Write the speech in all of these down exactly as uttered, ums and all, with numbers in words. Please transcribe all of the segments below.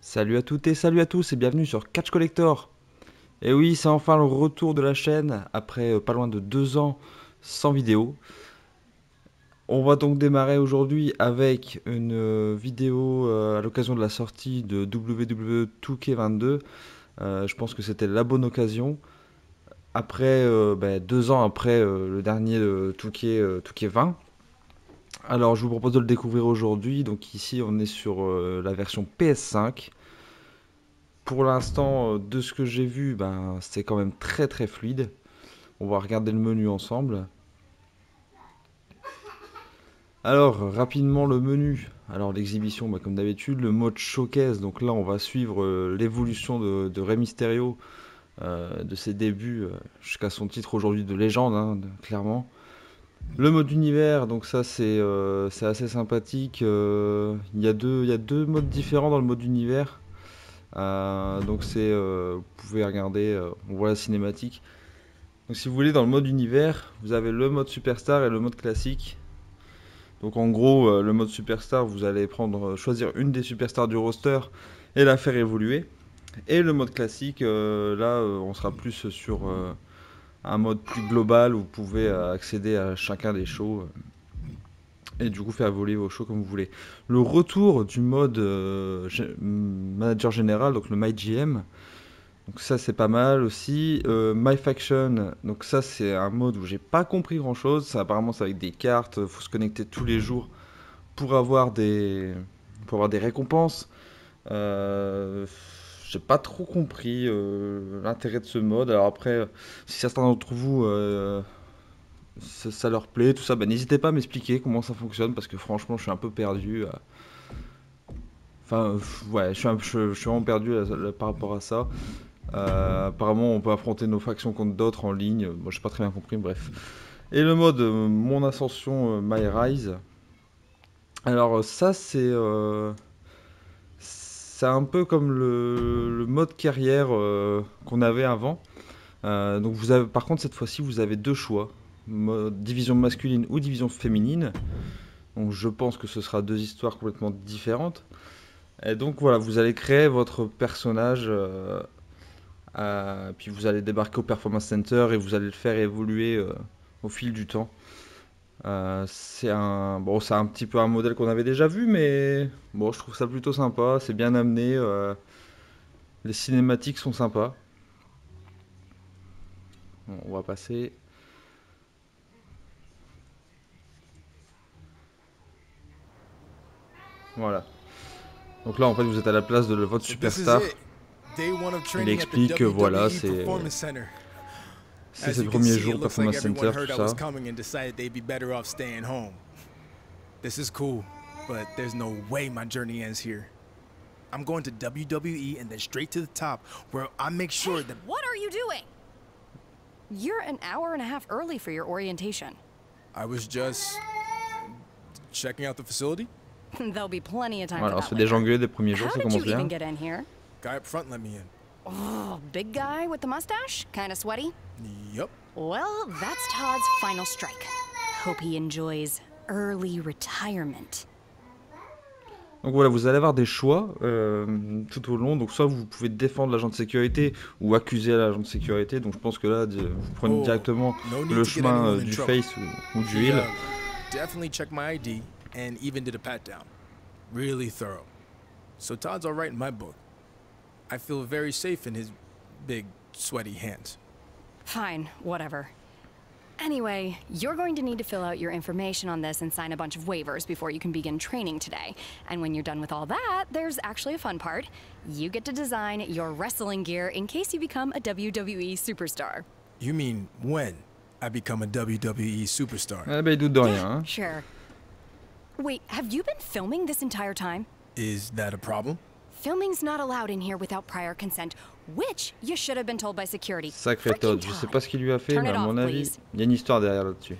Salut à toutes et salut à tous et bienvenue sur Catch Collector. Et oui, c'est enfin le retour de la chaîne après euh, pas loin de deux ans sans vidéo. On va donc démarrer aujourd'hui avec une euh, vidéo euh, à l'occasion de la sortie de W W E deux K vingt-deux. Euh, je pense que c'était la bonne occasion. Après, euh, bah, deux ans après euh, le dernier de deux K, euh, deux K vingt. Alors je vous propose de le découvrir aujourd'hui. Donc ici on est sur euh, la version P S cinq. Pour l'instant, euh, de ce que j'ai vu, ben, c'est quand même très très fluide. On va regarder le menu ensemble. Alors, rapidement le menu. Alors, l'exhibition, bah, comme d'habitude, le mode showcase. Donc là, on va suivre euh, l'évolution de, de Rey Mysterio, euh, de ses débuts euh, jusqu'à son titre aujourd'hui de légende, hein, de- clairement. Le mode univers, donc ça c'est euh, c'est assez sympathique. euh, Il y a deux, il y a deux modes différents dans le mode univers. Euh, donc c'est, euh, vous pouvez regarder, euh, on voit la cinématique. Donc si vous voulez, dans le mode univers, vous avez le mode superstar et le mode classique. Donc en gros, euh, le mode superstar, vous allez prendre, euh, choisir une des superstars du roster et la faire évoluer. Et le mode classique, euh, là, euh, on sera plus sur euh, un mode plus global où vous pouvez euh, accéder à chacun des shows euh, et du coup faire évoluer vos shows comme vous voulez. Le retour du mode euh, gé- manager général, donc le MyGM, donc ça c'est pas mal aussi. Euh, My Faction, donc ça c'est un mode où j'ai pas compris grand chose. Ça apparemment c'est avec des cartes, faut se connecter tous les jours pour avoir des, pour avoir des récompenses. Euh, j'ai pas trop compris euh, l'intérêt de ce mode. Alors après, si certains d'entre vous euh, ça, ça leur plaît, tout ça, bah, n'hésitez pas à m'expliquer comment ça fonctionne parce que franchement je suis un peu perdu. euh. Enfin, euh, ouais, je suis, un- je, je suis vraiment perdu là, là, par rapport à ça. Euh, apparemment, on peut affronter nos factions contre d'autres en ligne. Moi, j'ai pas très bien compris, bref. Et le mode euh, Mon Ascension, euh, My Rise. Alors, euh, ça, c'est euh, c'est un peu comme le, le mode carrière euh, qu'on avait avant. Euh, donc, vous avez, par contre, cette fois-ci, vous avez deux choix mode division masculine ou division féminine. Donc, je pense que ce sera deux histoires complètement différentes. Et donc, voilà, vous allez créer votre personnage. euh, Euh, puis vous allez débarquer au Performance Center et vous allez le faire évoluer euh, au fil du temps. Euh, c'est un, bon, c'est un petit peu un modèle qu'on avait déjà vu, mais bon, je trouve ça plutôt sympa. C'est bien amené. euh, les cinématiques sont sympas. Bon, on va passer. Voilà. Donc là, en fait, vous êtes à la place de votre So this is superstar. it. Day one of Il training at the explique que voilà, W W E c'est Performance Center. c'est As ses you can premiers see, it jours looks like Performance everyone Center, tout heard I was ça. coming and decided they'd be better off staying home. This is cool, but there's no way my journey ends here. I'm going to W W E and then straight to the top, where I make sure Hey, that... what are you doing? You're an hour and a half early for your orientation. I was just checking out the facility. There'll be plenty of time for Voilà, on se that fait déjà later. engueuler des premiers jours, How ça did you commence even bien. get in here? Guy up front let me in. Oh, big guy with the mustache? Kinda sweaty? Yup. Well, that's Todd's final strike. Hope he enjoys early retirement. Donc voilà, vous allez avoir des choix euh, tout au long. Donc soit vous pouvez défendre l'agent de sécurité ou accuser l'agent de sécurité. Donc je pense que là, di- vous prenez Oh, directement no need le to get chemin anyone euh, in du trouble. face ou, ou du He heal. uh, definitely checked my I D and even did a pat down. Really thorough. So Todd's alright in my book. I feel very safe in his big, sweaty hands. Fine, whatever. Anyway, you're going to need to fill out your information on this and sign a bunch of waivers before you can begin training today. And when you're done with all that, there's actually a fun part. You get to design your wrestling gear in case you become a W W E superstar. You mean when I become a W W E superstar? Ah bah il doute de rien. Yeah, Hein. sure. Wait, have you been filming this entire time? Is that a problem? Filming's not allowed in here without prior consent, which you should have been told by security. Sacré Frickin' Todd. Je sais Todd. pas ce qu'il lui a fait, Turn mais it à mon off, avis, please. il y a une histoire derrière là-dessus.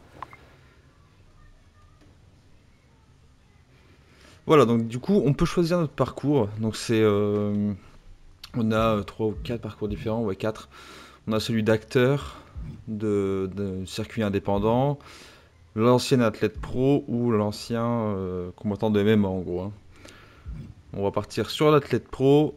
Voilà, donc du coup, on peut choisir notre parcours. Donc c'est, euh, on a euh, trois ou quatre parcours différents, ouais quatre. On a celui d'acteur, de, de circuit indépendant, l'ancien athlète pro ou l'ancien euh, combattant de M M A en gros. Hein. On va partir sur l'athlète pro.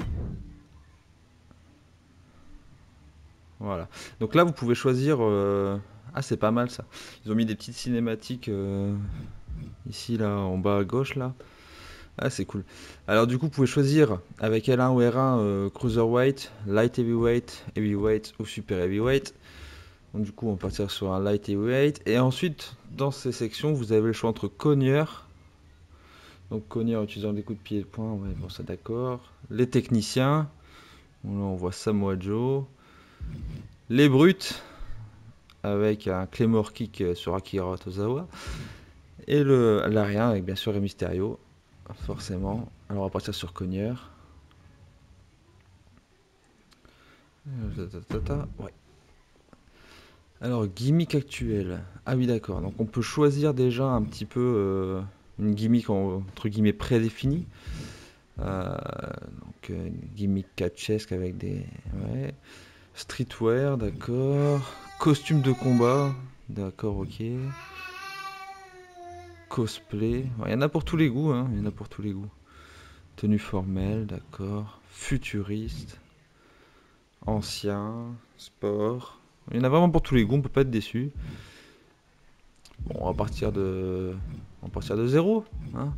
Voilà. Donc là, vous pouvez choisir... euh, Ah, c'est pas mal ça. Ils ont mis des petites cinématiques euh, ici, là, en bas à gauche, là. Ah, c'est cool. Alors du coup, vous pouvez choisir avec L un ou R un euh, Cruiserweight, Light Heavyweight, Heavyweight ou Super Heavyweight. Donc du coup, on va partir sur un Light Heavyweight. Et ensuite, dans ces sections, vous avez le choix entre cogneurs. Donc cogneurs utilisant des coups de pied et de poing, ouais, bon ça d'accord. Les techniciens. Bon, là, on voit Samoa Joe. Les brutes, avec un Claymore Kick sur Akira Tozawa. Et le l'arien avec bien sûr Rey Mysterio. Forcément. Alors on va partir sur cogneur. Ouais. Alors gimmick actuel. Ah oui d'accord. Donc on peut choisir déjà un petit peu euh, une gimmick en, entre guillemets prédéfinie. Euh, donc euh, une gimmick catchesque avec des ouais. Streetwear, d'accord. Costume de combat, d'accord, ok. Cosplay, il y en a pour tous les goûts, hein. Il y en a pour tous les goûts. Tenue formelle, d'accord. Futuriste, ancien, sport. Il y en a vraiment pour tous les goûts, on peut pas être déçu. Bon, on va partir de, on va partir de zéro, hein.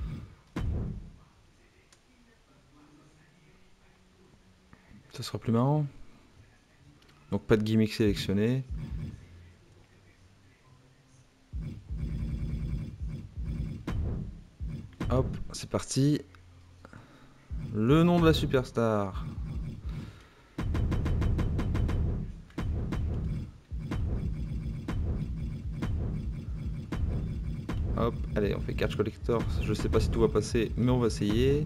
Ça sera plus marrant. Donc pas de gimmick sélectionné. Hop, c'est parti. Le nom de la superstar. Hop, allez, on fait catch collector. Je sais pas si tout va passer, mais on va essayer.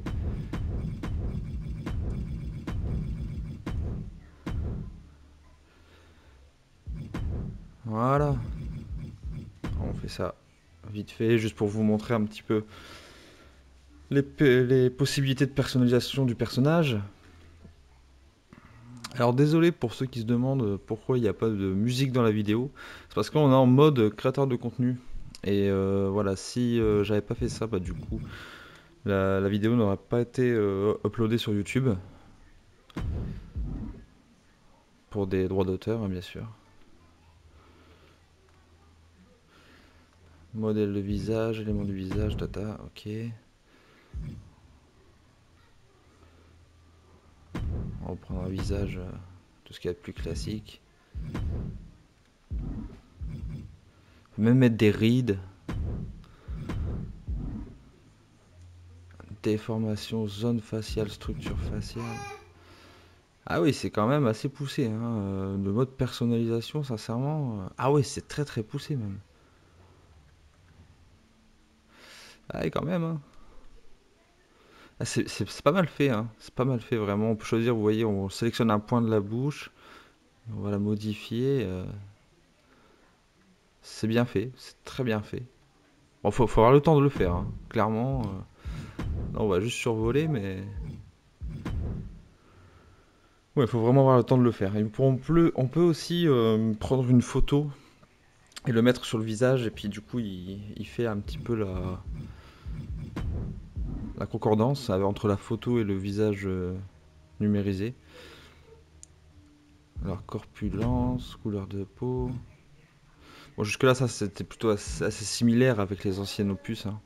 Voilà. On fait ça vite fait, juste pour vous montrer un petit peu les, les possibilités de personnalisation du personnage. Alors désolé pour ceux qui se demandent pourquoi il n'y a pas de musique dans la vidéo. C'est parce qu'on est en mode créateur de contenu. Et euh, voilà, si euh, j'avais pas fait ça, bah du coup, la, la vidéo n'aurait pas été euh, uploadée sur YouTube. Pour des droits d'auteur, hein, bien sûr. Modèle de visage, élément du visage, data, ok. On va prendre un visage, euh, tout ce qu'il y a de plus classique. On peut même mettre des rides. Déformation, zone faciale, structure faciale. Ah oui, c'est quand même assez poussé, hein. Euh, le mode personnalisation, sincèrement. euh, Ah oui, c'est très très poussé même. Ah oui, quand même, hein. Ah, c'est c'est- c'est pas mal fait, hein. C'est pas mal fait, vraiment. On peut choisir, vous voyez, on sélectionne un point de la bouche. On va la modifier. euh, C'est bien fait, c'est très bien fait. Bon, faut, faut avoir le temps de le faire, hein. Clairement. euh, Là, on va juste survoler, mais... Ouais, faut vraiment avoir le temps de le faire. Et pour- on peut, on peut aussi euh, prendre une photo et le mettre sur le visage, et puis du coup, il, il fait un petit peu la, la concordance avec- entre la photo et le visage euh, numérisé. Alors, corpulence, couleur de peau... Bon, jusque-là, ça, c'était plutôt assez, assez similaire avec les anciennes opus, hein.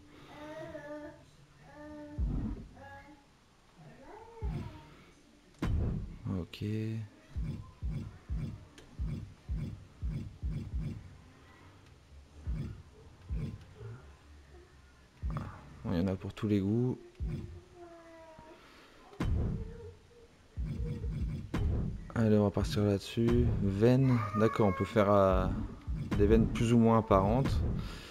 Ok. Bon, il y en a pour tous les goûts. Allez, on va partir là-dessus. Veines, d'accord, on peut faire euh, des veines plus ou moins apparentes.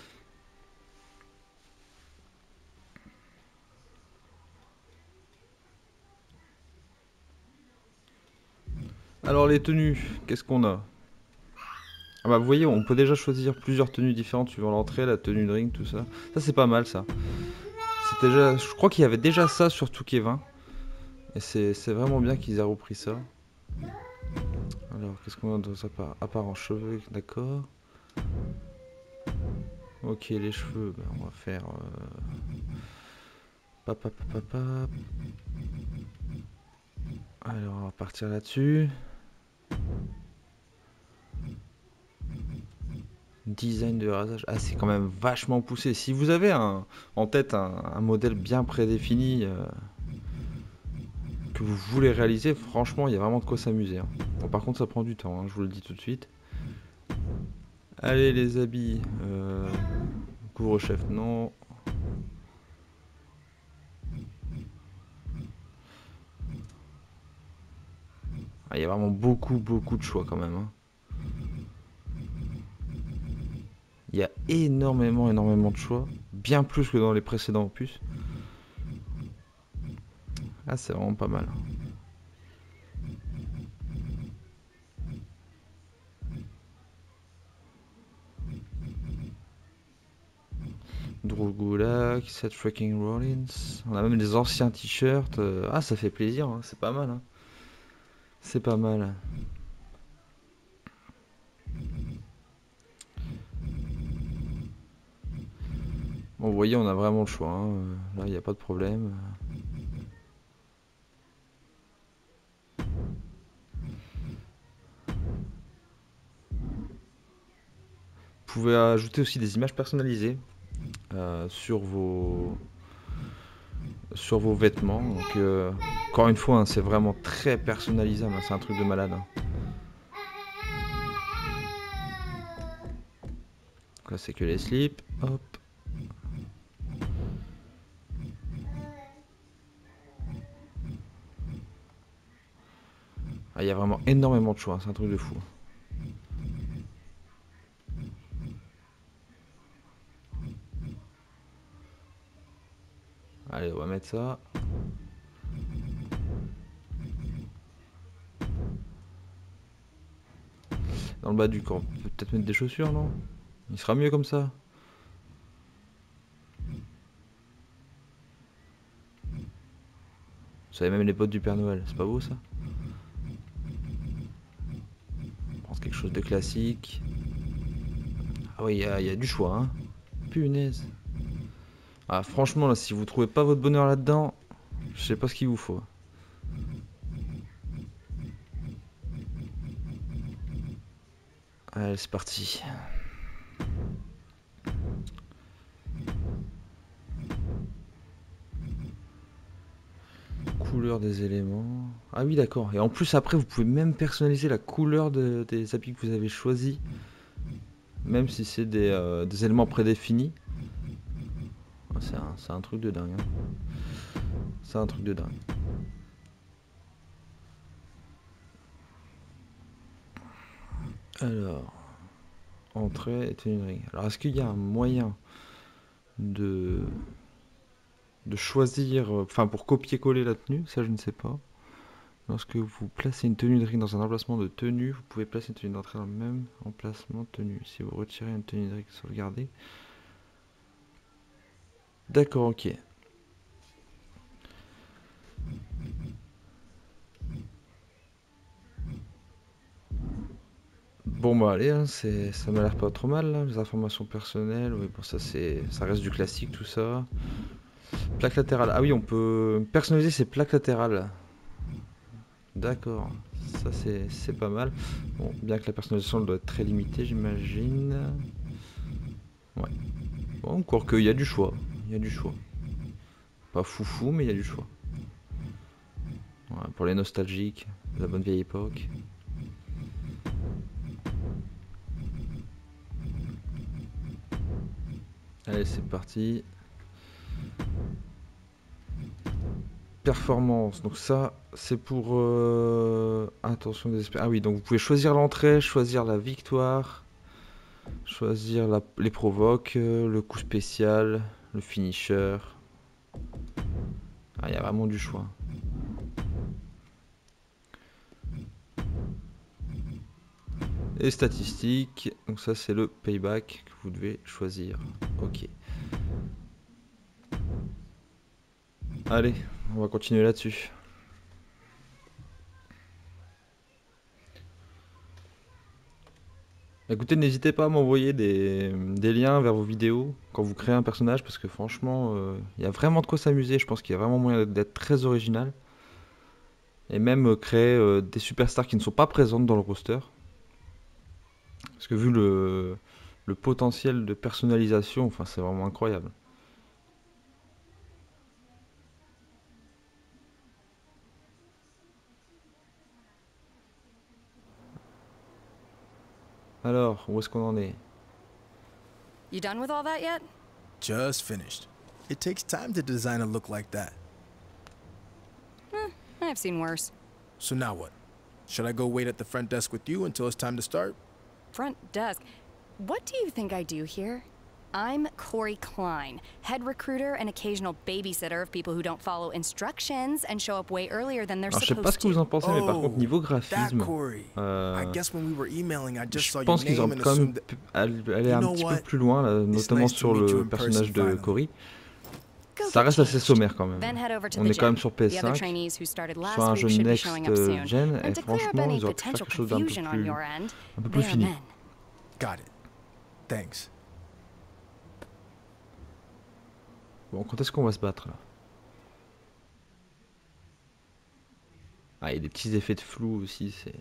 Alors les tenues, qu'est-ce qu'on a? Ah bah vous voyez, on peut déjà choisir plusieurs tenues différentes suivant l'entrée, la tenue de ring, tout ça. Ça c'est pas mal ça. C'est déjà, je crois qu'il y avait déjà ça sur Two K vingt. Et c'est c'est vraiment bien qu'ils aient repris ça. Alors qu'est-ce qu'on a dans ça? À part en cheveux, d'accord. Ok, les cheveux, ben, on va faire... euh, Hop, hop, hop, hop, hop. Alors, on va partir là-dessus. Design de rasage. Ah, c'est quand même vachement poussé. Si vous avez un, en tête un, un modèle bien prédéfini euh, que vous voulez réaliser, franchement, il y a vraiment de quoi s'amuser. Hein. Bon, par contre, ça prend du temps, hein, je vous le dis tout de suite. Allez, les habits. Euh, couvre-chef, non. Ah, il y a vraiment beaucoup, beaucoup de choix quand même. Hein. Il y a énormément, énormément de choix. Bien plus que dans les précédents opus. Ah, c'est vraiment pas mal. Drew Gulak, Seth Freaking Rollins. On a même des anciens t-shirts. Ah, ça fait plaisir, hein. C'est pas mal. Hein. C'est pas mal. Bon, vous voyez, on a vraiment le choix. Hein. Là, il n'y a pas de problème. Vous pouvez ajouter aussi des images personnalisées euh, sur vos sur vos vêtements. Donc, euh, encore une fois, hein, c'est vraiment très personnalisable. Hein. C'est un truc de malade. Hein. Là, c'est que les slips. Hop. Il ah, y a vraiment énormément de choix. Hein. C'est un truc de fou. Allez, on va mettre ça. Dans le bas du corps. On peut peut-être mettre des chaussures, non? Il sera mieux comme ça. Vous savez, même les bottes du Père Noël. C'est pas beau, ça? On pense quelque chose de classique. Ah oui, il y, y a du choix, hein. Punaise. Ah, franchement, là, si vous trouvez pas votre bonheur là-dedans, je sais pas ce qu'il vous faut. Allez, c'est parti. Couleur des éléments. Ah oui, d'accord. Et en plus, après, vous pouvez même personnaliser la couleur de, des habits que vous avez choisis. Même si c'est des, euh, des éléments prédéfinis. C'est un, un truc de dingue. Hein. C'est un truc de dingue. Alors, entrée et tenue de ring. Alors, est-ce qu'il y a un moyen de de choisir, enfin pour copier-coller la tenue? Ça, je ne sais pas. Lorsque vous placez une tenue de ring dans un emplacement de tenue, vous pouvez placer une tenue d'entrée dans le même emplacement de tenue. Si vous retirez une tenue de ring sauvegardée. D'accord, ok. Bon bah allez, hein, c'est, ça m'a l'air pas trop mal, là. Les informations personnelles, oui, bon ça c'est, ça reste du classique tout ça. Plaque latérale, ah oui, on peut personnaliser ses plaques latérales. D'accord, ça c'est, c'est pas mal. Bon, bien que la personnalisation doit être très limitée, j'imagine. Ouais. Bon, encore qu'il y a du choix, il y a du choix. Pas foufou, mais il y a du choix. Voilà, pour les nostalgiques, de la bonne vieille époque. Allez, c'est parti. Performance, donc ça, c'est pour... Euh... Attention, désespéré. Ah oui, donc vous pouvez choisir l'entrée, choisir la victoire, choisir la... les provoques, euh, le coup spécial, le finisher. Ah, il y a vraiment du choix. Et statistiques, donc ça c'est le payback que vous devez choisir. Ok. Allez, on va continuer là-dessus. Écoutez, n'hésitez pas à m'envoyer des, des liens vers vos vidéos quand vous créez un personnage, parce que franchement, il euh, y a vraiment de quoi s'amuser. Je pense qu'il y a vraiment moyen d'être très original. Et même euh, créer euh, des superstars qui ne sont pas présentes dans le roster. Parce que vu le, le potentiel de personnalisation, enfin, c'est vraiment incroyable. Alors, où est-ce qu'on en est? You done with all that yet? Just finished. It takes time to design a look like that. Eh, I've seen worse. So now what? Should I go wait at the front desk with you until it's time to start? Front desk. What do you think I do here? I'm Corey Klein, head recruiter and occasional babysitter of people who don't follow instructions and show up way earlier than they're Alors, je sais pas ce supposed que vous to. en pensez, mais par contre, niveau That graphisme, Corey. I euh, guess when we were emailing, I just saw je your pense qu'ils name auraient and quand même assumed that. pu aller aller You un know petit peu what? plus loin, là, It's notamment nice to sur meet you le in personnage person de finally. Cory. Go Ça get reste assez changed. sommaire quand même. Then head over to On the est quand même gym. sur P S The other cinq, trainees who started sur last un week jeu should be next showing up soon. gen, et And to clear up franchement, any ils auraient pu faire potential quelque chose d'un peu confusion on plus, your end, un peu plus they are fini. men. Got it. Thanks. Bon, quand est-ce qu'on va se battre là? Ah, il y a des petits effets de flou aussi, c'est...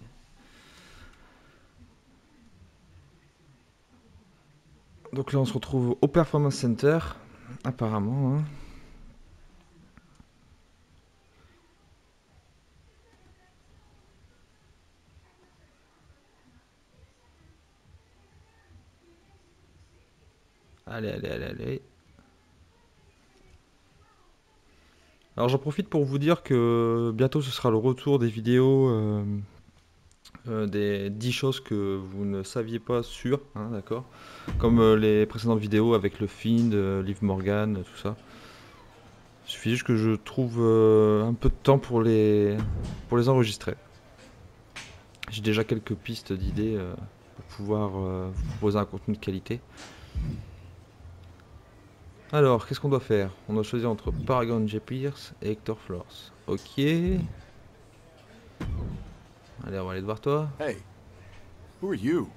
Donc là, on se retrouve au Performance Center, apparemment. Hein. Allez, allez, allez, allez. Alors j'en profite pour vous dire que bientôt ce sera le retour des vidéos euh, euh, des dix choses que vous ne saviez pas sûres, hein, d'accord. Comme euh, les précédentes vidéos avec le Find, euh, Liv Morgan, tout ça. Il suffit juste que je trouve euh, un peu de temps pour les, pour les enregistrer. J'ai déjà quelques pistes d'idées euh, pour pouvoir euh, vous proposer un contenu de qualité. Alors, qu'est-ce qu'on doit faire? On doit choisir entre Paragon J. Pierce et Hector Flores. Ok. Allez, on va aller voir toi. Hey, who are you?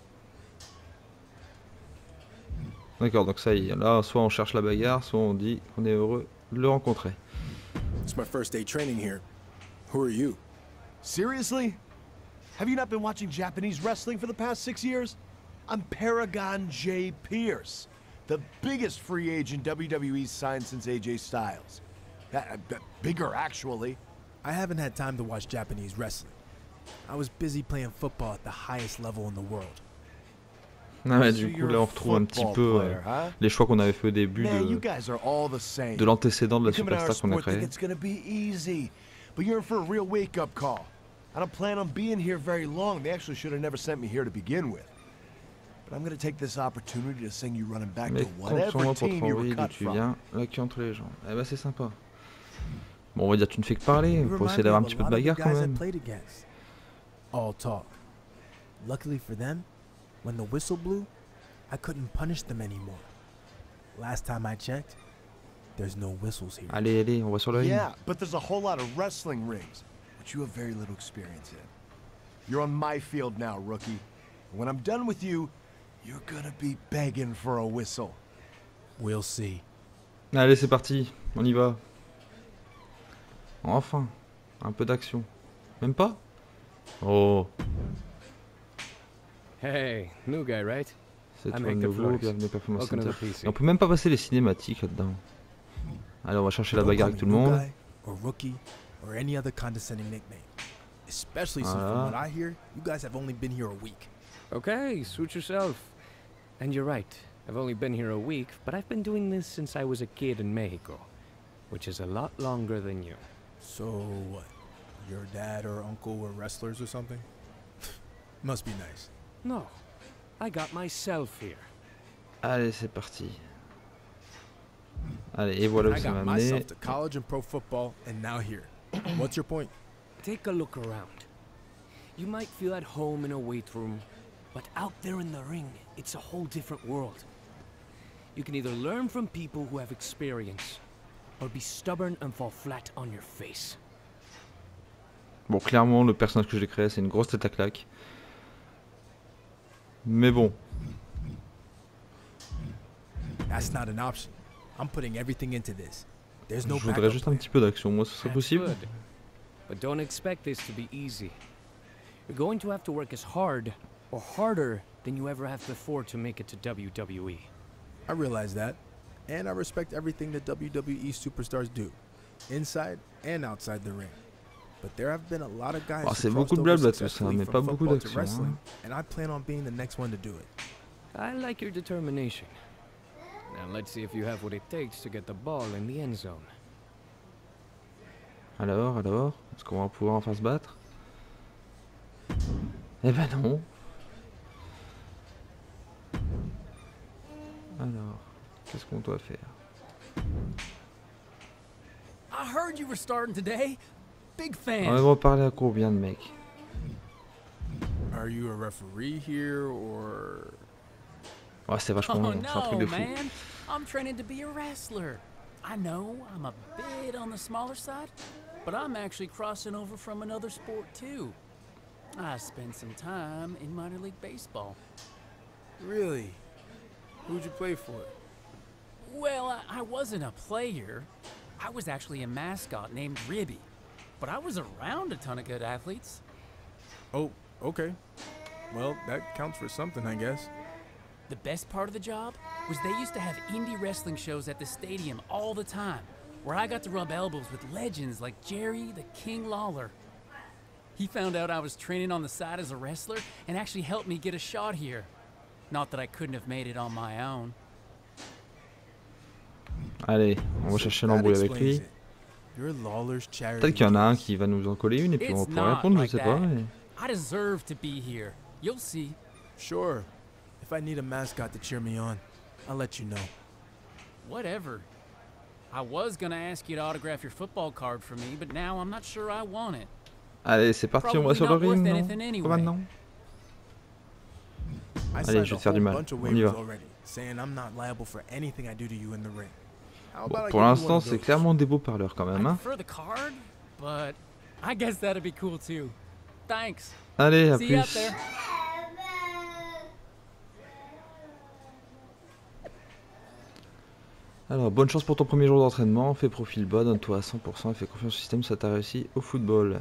D'accord, donc ça y est. Là, soit on cherche la bagarre, soit on dit qu'on est heureux de le rencontrer. It's my first day training here. Who are you? Seriously? Have you not been watching Japanese wrestling for the past six years? I'm Paragon J. Pierce, the biggest free agent W W E's signed since A J Styles. Uh, uh, bigger, actually. I haven't had time to watch Japanese wrestling. I was busy playing football at the highest level in the world. Ah ouais, So du coup, you're là, a on retrouve un petit football peu player, euh, huh? les choix qu'on avait fait au début Man, you de, guys are all the same. de l'antécédent de la You come in our superstar qu'on a sport think créé. it's gonna be easy, but you're in for a real wake-up call. I don't plan on being here very long. They actually should have never sent me here to begin with. But I'm gonna take this opportunity to send you running back Mais to compte sur whatever moi pour team te you were renvoyer d'où cut tu from. viens, là qui entre les jambes. Eh bah c'est sympa. Bon, on va dire tu ne fais que parler, You pour remind essayer me d'avoir un of petit a peu de lot of the bagarre quand guys I même. played against. All talk. Luckily for them, when the whistle blew, I couldn't punish them anymore. Last time I checked, there's no whistles here. Allez, allez, on va sur le ring. Yeah, but there's a whole lot of wrestling rings, which you have very little experience in. You're on my field now, rookie. When I'm done with you, you're gonna be begging for a whistle. We'll see. Allez, c'est parti, on y va. Enfin, un peu d'action. Même pas? Oh, Hey, new guy, right? c'est I'm toi le Hector nouveau, Flores. bienvenue au Performance Welcome to Center. the P C. Et on peut même pas passer les cinématiques là-dedans. Allez, on va chercher la Don't bagarre call avec tout me le new monde. guy or rookie or any other condescending nickname. Especially since Voilà. from what I hear, you guys have only been here a week. Okay, suit yourself. And you're right. I've only been here a week, but I've been doing this since I was a kid in Mexico, which is a lot longer than you. So what? Your dad or uncle were wrestlers or something? Must be nice. No, I got myself here. Allez, c'est parti. Allez, et voilà où I ça got m'a amené. myself to college and pro football, and now here. What's your point? Take a look around. You might feel at home in a weight room, but out there in the ring, it's a whole different world. You can either learn from people who have experience, or be stubborn and fall flat on your face. Bon, clairement, le personnage que j'ai créé, c'est une grosse tête à claque. Mais bon. That's not an option. I'm putting everything into this. There's no Je voudrais backup juste un plan. petit peu d'action, moi, ce serait That's possible. good. But don't expect this to be easy. You're going to have to work as hard or harder than you ever have before to make it to W W E. I realize that, and I respect everything that W W E superstars do, inside and outside the ring. But there have been a lot of guys Oh, who c'est crossed beaucoup de over blabla tout ça, successfully mais from pas beaucoup football to d'action, wrestling, hein. and I plan on being the next one to do it. I like your determination. Now let's see if you have what it takes to get the ball in the end zone. Alors, alors, est-ce qu'on va pouvoir enfin se battre? Eh ben non. Alors, qu'est-ce qu'on doit faire? I heard you were starting today. Big fan. On va parler à combien de mecs? Are you a referee here, or... Ouais, c'est vachement Oh long, c'est un truc no, de fou. man. I'm training to be a wrestler. I know I'm a bit on the smaller side, but I'm actually crossing over from another sport too. I spent some time in minor league baseball. Really? Who'd you play for? Well, I, I wasn't a player. I was actually a mascot named Ribby. But I was around a ton of good athletes. Oh, okay. Well, that counts for something, I guess. The best part of the job was they used to have indie wrestling shows at the stadium all the time, where I got to rub elbows with legends like Jerry the King Lawler. He found out I was training on the side as a wrestler and actually helped me get a shot here. Not that I couldn't have made it on my own. Allez, on va chercher l'embrouille avec lui. You're Lawler's charity. Peut-être qu'il y en a un qui va nous en coller une et puis on va It's pouvoir not répondre, je like sais pas. that. Mais... I deserve to be here. You'll see. Sure. If I need a mascot to cheer me on, I'll let you know. Whatever. I was gonna ask you to autograph your football card for me, but now I'm not sure I want it. Allez, c'est parti, on va Probably sur le not worth ring, non? anything anyway. Pas maintenant. I Allez, signed je vais a te faire du whole mal. bunch of On y waivers va. already, saying I'm not liable for anything I do to you in the ring. How Bon, about I pour give you l'instant, one of c'est those? clairement des beaux parleurs quand même. I Hein. prefer the card, but I guess that'd be cool too. Thanks. Allez, à See you out plus. there. Alors, bonne chance pour ton premier jour d'entraînement. Fais profil bas, donne-toi à cent pour cent et fais confiance au système, ça t'a réussi au football.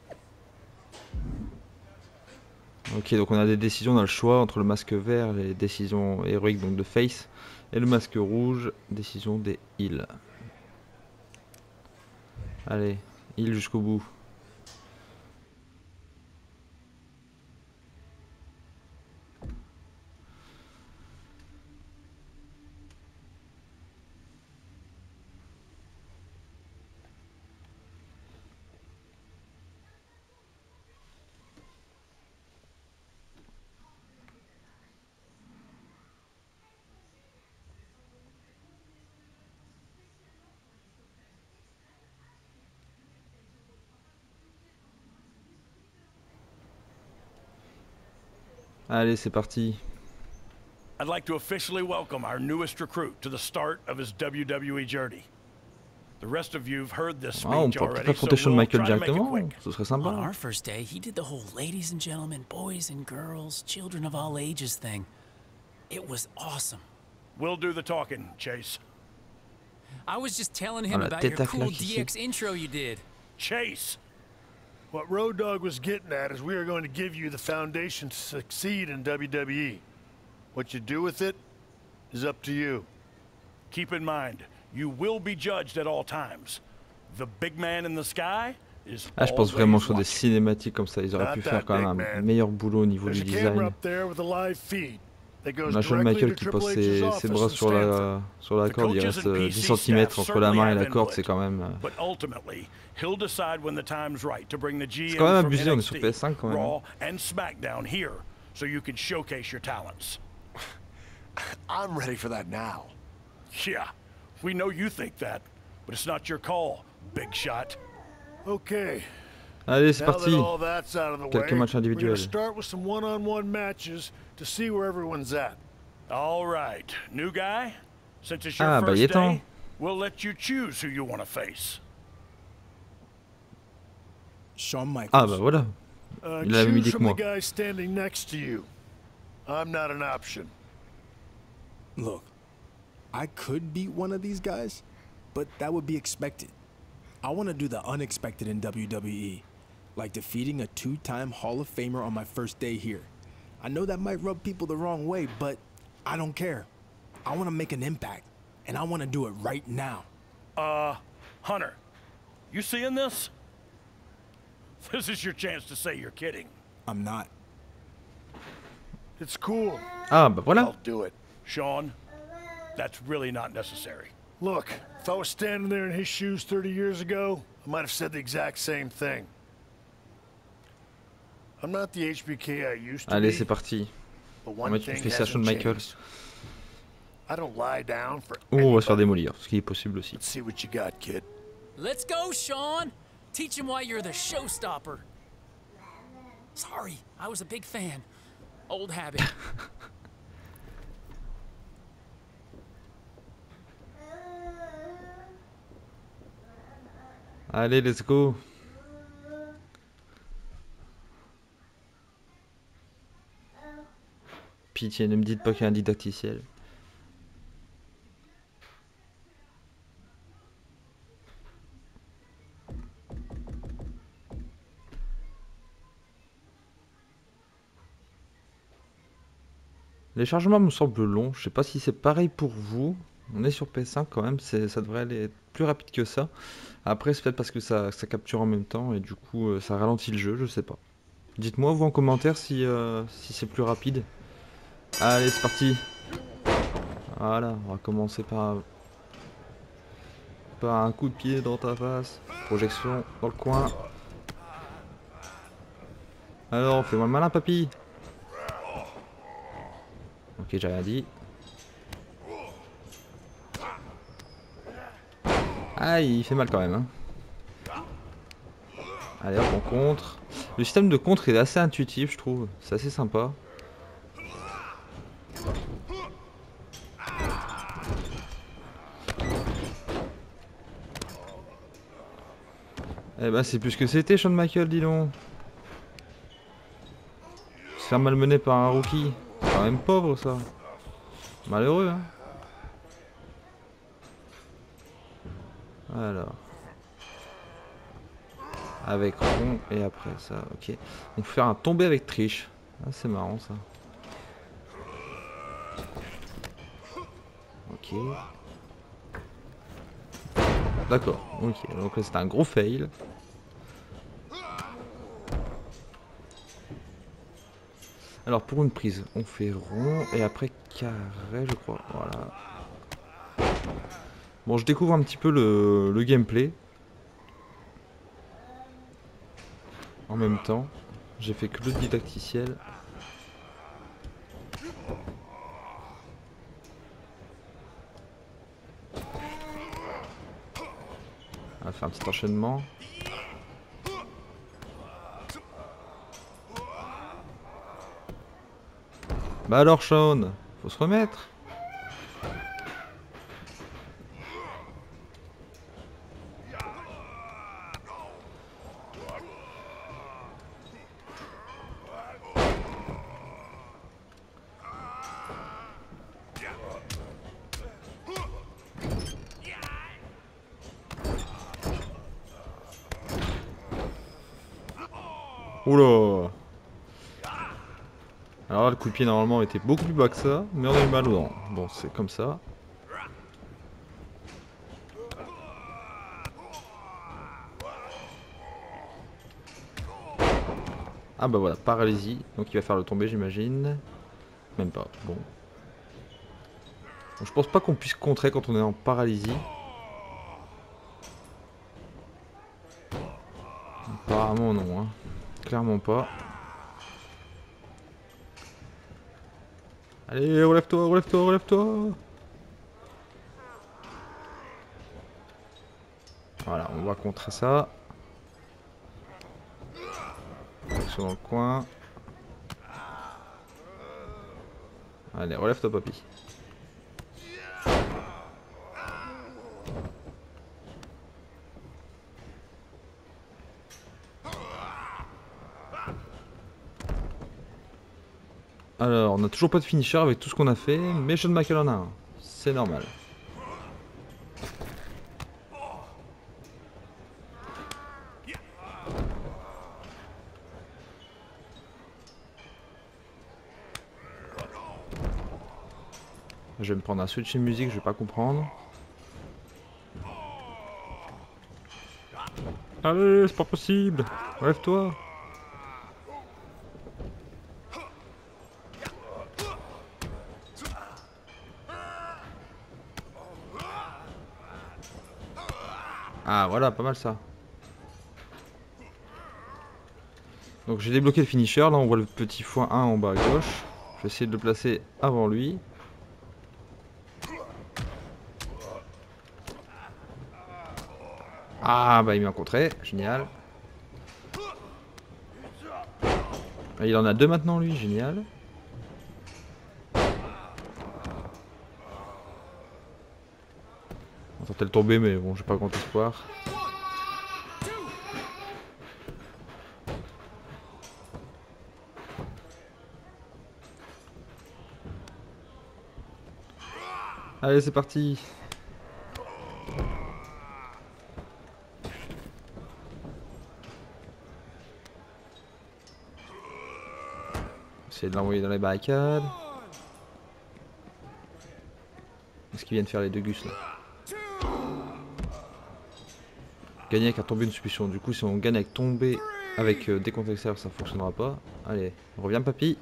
Ok, donc on a des décisions, on a le choix entre le masque vert, les décisions héroïques donc de face, et le masque rouge, décision des heals. Allez, heal jusqu'au bout. Allez, c'est parti. I'd like to officially welcome our newest recruit to the start of his W W E journey. The rest of you've heard this Ah, on speech pourrait peut-être already, so affronter Shawn we'll Michael try to make it directement, quick. ce serait On sympa. our first day, he did the whole ladies and gentlemen, boys and girls, children of all ages thing. It was awesome. We'll do the talking, Chase. I was just telling him Ah, la about tête your à cool claque ici. D X intro you did. Chase! What Road Dogg was getting at is we are going to give you the foundation to succeed in W W E. What you do with it is up to you. Keep in mind, you will be judged at all times. The big man in the sky is Ah, je pense vraiment always sur des watching. cinématiques comme ça, ils auraient Not pu that faire quand même big, un man. meilleur boulot au niveau There's du a camera design. up there with a live feed that goes On a Shawn directly Michael to qui Triple pose H's ses, office ses bras in sur Stanford. la, sur la The corde, il coaches reste and euh, P dix C centimètres staff entre la main et certainly la have corde, input. c'est quand même... euh, But ultimately, he'll decide when the time's right to bring the G C'est M quand même from abusé, on est N sur X P S T, cinq quand même. Raw, and SmackDown here, so you can showcase your talents. I'm ready for that now. Yeah, we know you think that, but it's not your call, big shot. Okay. Allez, c'est Now parti. that all that's out of the Quelques way, matchs we're going to individuels. start with some one-on-one matches to see where everyone's at. All right, new guy, since it's your Ah, bah, il est first temps. day, we'll let you choose who you want to face. Shawn Michaels. Ah bah voilà, Uh, Il avait mis choose dit que from the moi. guy standing next to you. I'm not an option. Look, I could beat one of these guys, but that would be expected. I want to do the unexpected in W W E, like defeating a two-time Hall of Famer on my first day here. I know that might rub people the wrong way, but I don't care. I want to make an impact, and I want to do it right now. Uh, Hunter, you seeing this? This is your chance to say you're kidding. I'm not. It's cool. Ah bah voilà. I'll do it. Sean, that's really not necessary. Look, if I was standing there in his shoes thirty years ago, I might have said the exact same thing. I'm not the H B K I used to Allez, be, c'est parti. but On va one mettre une thing fixation de hasn't Michael. changed. I don't lie down for Ou on va se faire anybody. démolir, ce qui est possible aussi. Let's see what you got, kid. Let's go, Sean! Teach him why you're the showstopper. Sorry, I was a big fan. Old habit. Allez, let's go. Pitié, ne me dites pas qu'il y a un didacticiel. Les chargements me semblent longs. Je sais pas si c'est pareil pour vous. On est sur P S cinq quand même. Ça devrait aller être plus rapide que ça. Après, c'est peut-être parce que ça, ça capture en même temps et du coup, euh, ça ralentit le jeu. Je sais pas. Dites-moi vous en commentaire si, euh, si c'est plus rapide. Allez, c'est parti. Voilà, on va commencer par, par un coup de pied dans ta face. Projection dans le coin. Alors, fais-moi le malin, papy. Ok, j'ai rien dit. Ah, il fait mal quand même. Hein. Allez, hop, on contre. Le système de contre est assez intuitif, je trouve. C'est assez sympa. Eh ben, c'est plus ce que c'était, Shawn Michael, dis donc. Se faire malmener par un rookie. C'est quand même pauvre, ça. Malheureux, hein. Alors. Avec rond et après ça, ok. On peut faire un tombé avec triche. Ah, c'est marrant, ça. Ok. D'accord, ok. Donc là, c'est un gros fail. Alors, pour une prise, on fait rond et après carré, je crois. Voilà. Bon, je découvre un petit peu le, le gameplay. En même temps, j'ai fait que le didacticiel. On va faire un petit enchaînement. Bah alors Sean, faut se remettre. Oula. Alors là, le coup de pied normalement était beaucoup plus bas que ça, mais on a eu mal aux dents. Bon, c'est comme ça. Ah bah voilà, paralysie. Donc il va faire le tomber, j'imagine. Même pas, bon. Bon, je pense pas qu'on puisse contrer quand on est en paralysie. Apparemment non, hein. Clairement pas. Allez, relève-toi, relève-toi, relève-toi. Voilà, on va contrer ça. Action dans le coin. Allez, relève-toi, papy. Alors, on n'a toujours pas de finisher avec tout ce qu'on a fait, mais Shawn Michaels en a un. C'est normal. Je vais me prendre un switch de musique, je vais pas comprendre. Allez, c'est pas possible. Rêve-toi. Ah voilà, pas mal ça. Donc j'ai débloqué le finisher, là on voit le petit point un en bas à gauche. Je vais essayer de le placer avant lui. Ah bah il m'a contré, génial. Ah, il en a deux maintenant lui, génial. On va tenter le tomber mais bon j'ai pas grand espoir. Allez c'est parti. Essayer de l'envoyer dans les barricades. Qu'est-ce qu'ils viennent faire les deux gus là? Gagner avec un tombé une suspicion. Du coup si on gagne avec tomber avec euh, décompte extérieur ça fonctionnera pas. Allez, reviens papy.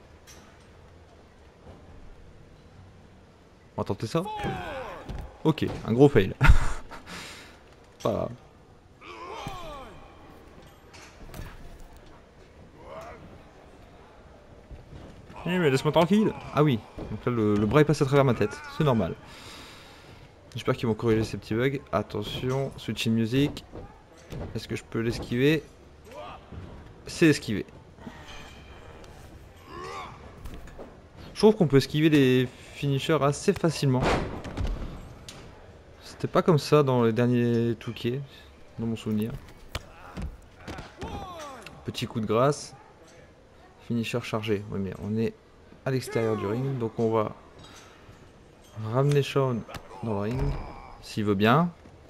On va tenter ça. Ok, un gros fail. Pas grave. Eh mais laisse-moi tranquille. Ah oui, donc là le, le bras est passé à travers ma tête, c'est normal. J'espère qu'ils vont corriger ces petits bugs. Attention, switching music. Est-ce que je peux l'esquiver? C'est esquivé. Je trouve qu'on peut esquiver les finishers assez facilement. C'était pas comme ça dans les derniers Touquet, dans mon souvenir. Petit coup de grâce. Finisher chargé. Oui mais on est à l'extérieur du ring. Donc on va ramener Shawn dans le ring. S'il veut bien.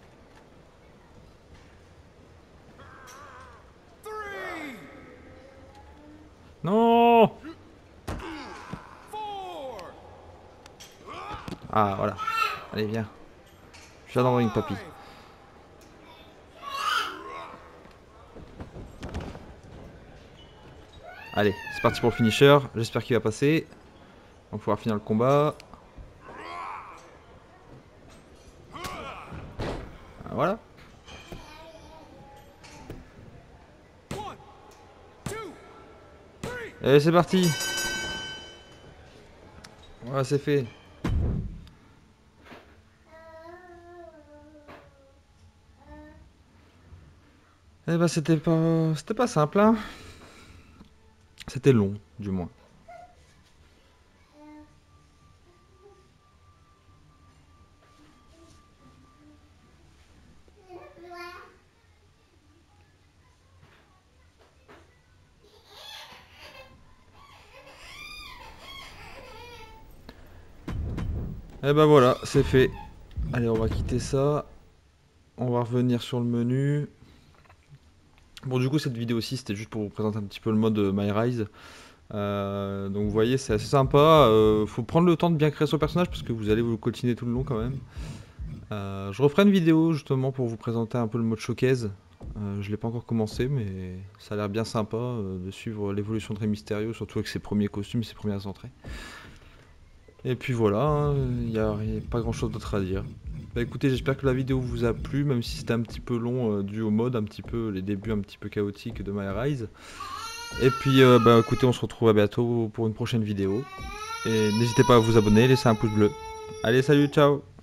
Non. Ah voilà. Allez viens. Viens dans le ring papy. Allez, c'est parti pour le finisher. J'espère qu'il va passer. On va pouvoir finir le combat. Voilà. Et c'est parti. Voilà, c'est fait. Eh ben c'était pas c'était pas simple hein. C'était long du moins. Et ben voilà, c'est fait. Allez, on va quitter ça. On va revenir sur le menu. Bon, du coup, cette vidéo aussi, c'était juste pour vous présenter un petit peu le mode MyRise. Euh, donc, vous voyez, c'est assez sympa. Euh, faut prendre le temps de bien créer son personnage parce que vous allez vous le coltiner tout le long quand même. Euh, je referai une vidéo justement pour vous présenter un peu le mode showcase. Euh, je l'ai pas encore commencé, mais ça a l'air bien sympa euh, de suivre l'évolution de Rey Mysterio, surtout avec ses premiers costumes, ses premières entrées. Et puis voilà, il n'y a, a pas grand chose d'autre à dire. Bah écoutez, j'espère que la vidéo vous a plu, même si c'était un petit peu long euh, dû au mode, un petit peu, les débuts un petit peu chaotiques de MyRise. Et puis euh, bah écoutez, on se retrouve à bientôt pour une prochaine vidéo. Et n'hésitez pas à vous abonner, laisser un pouce bleu. Allez, salut, ciao!